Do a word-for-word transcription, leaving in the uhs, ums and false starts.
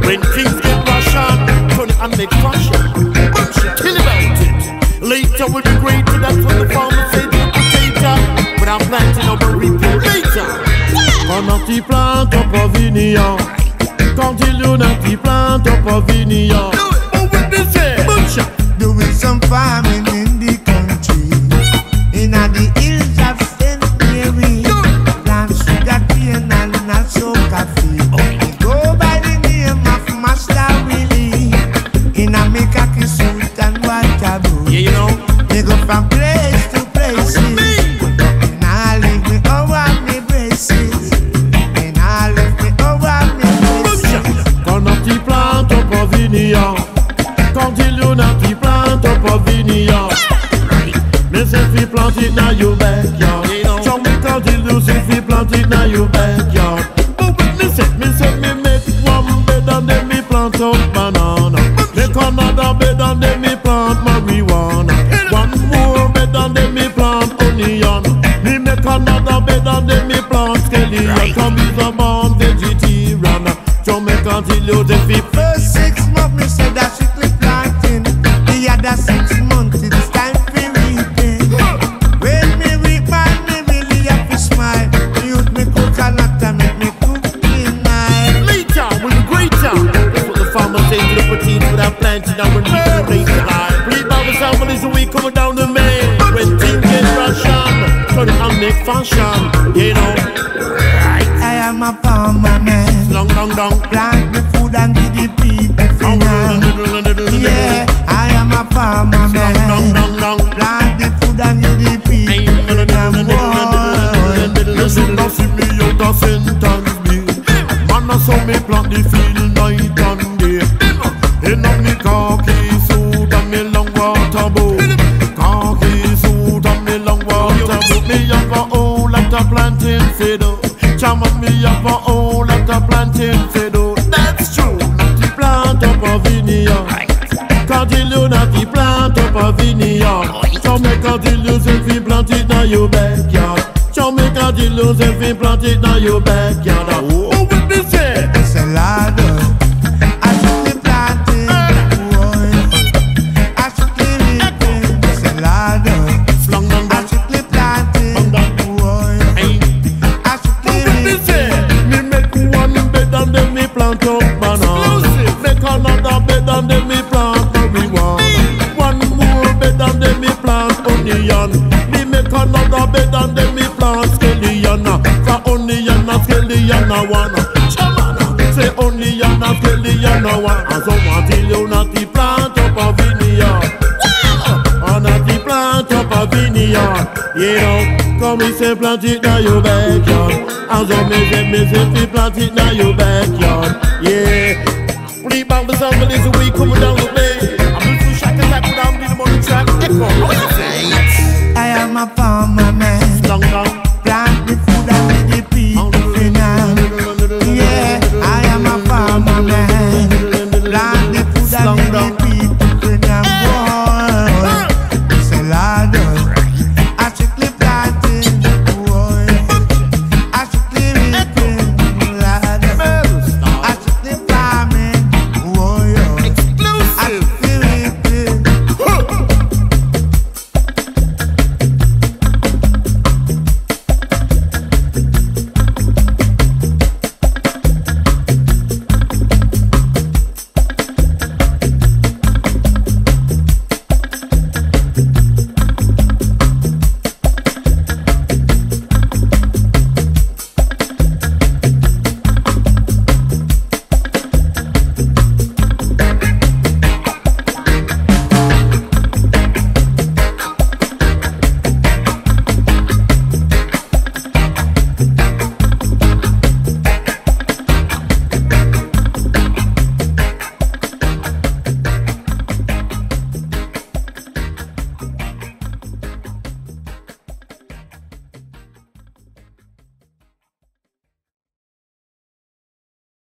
When things get Russian, turn it and make fashion. Kill about it. Later will be greater. That's what the farmer said to the potato. But I'm planting up a reaping later. Pendant qu'il plante au Vineyard, quand il y en a qui plante au Vineyard. Doing some farming in the country, in the hills of Saint Mary. Plant sugar cane and not so coffee. We go by the name of Master Willie. In a make a kiss suit and water blue. Yeah, you know. We go from place to place. And I leave me over me braces. And I leave me over me braces. Pendant qu'il plante au Vineyard, quand il y en a qui plante au Vineyard. Mais c'est fi plant it now your backyard. Jamaica till you say fi plant it now your backyard. But with me say, me say me make one bed and then me plant up banana. Make another bed and then me plant marijuana. One more bed and then me plant onion. Me make another bed and then me plant scallion. Come is a born vegetarian. Jamaica till you say fi. First six months me say that she clip planting. The other six months it's time for reaping. When me reap man, me really have to smile. Me use me coconut and make me cook clean night. Later, with a great time. That's what the farmer say to the potatoes without planting down when we do later. Please by the sound is the week coming down the main. When things get Russian, turn it and make fashion. You know. Right. I am a farmer man. Long, long, long. Plant me food and give the people finance. Yeah, I am a farmer man. Long, long, long. Plant the food and give the people finance. Listen, now see me out of sentence me. Man, I saw me plant the field night and day. In a me khaki suit and me long water boat. Khaki suit and me long water boat. Me have a whole lot of planting fiddle. Chama me have a whole lot of planting fiddle. That's true. Not the plant up a vineyard. Quand il y en a qui plante up a vineyard. Jamaica till you say fi plant it now your backyard. Jamaica till you say fi plant it now your backyard. Oh, what they say? It's a ladder. I should be planting. I should be reaping. It's a ladder. I should be planting. I should be reaping. Me make one bed and then me plant up banana. Make another bed and then me plant marijuana. One more bed and then me plant onion. Me make another bed and then me plant scallion. For onion and scallion I wanna. Chamana say onion and scallion I want. And so until you not the plant up a vineyard. And not the plant up a vineyard. You know, come me say plant it now your backyard. And so me say me say fi plant it now your backyard. Yeah. Please bang the song this week coming down the way. I'm going to shack attack down the money track. Echo. I am a farmer man. Long, long.